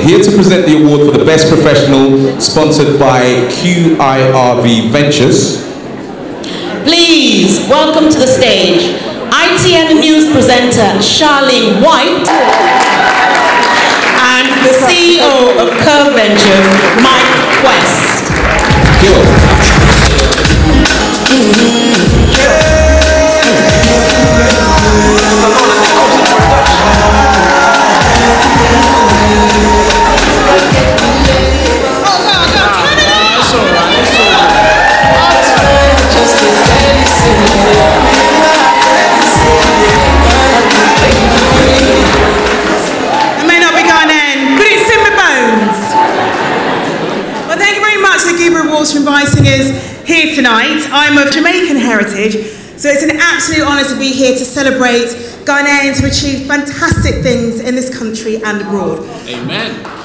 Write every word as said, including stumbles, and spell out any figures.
here to present the award for the Best Professional, sponsored by Q I R V Ventures. Please welcome to the stage I T N News presenter Charlene White and the C E O of Curve Ventures, Mike West. I may not be Ghanaian, but it's in my bones. Well, thank you very much to the GUBA Awards for inviting us here tonight. I'm of Jamaican heritage, so it's an absolute honour to be here to celebrate Ghanaians who achieved fantastic things in this country and abroad. Amen.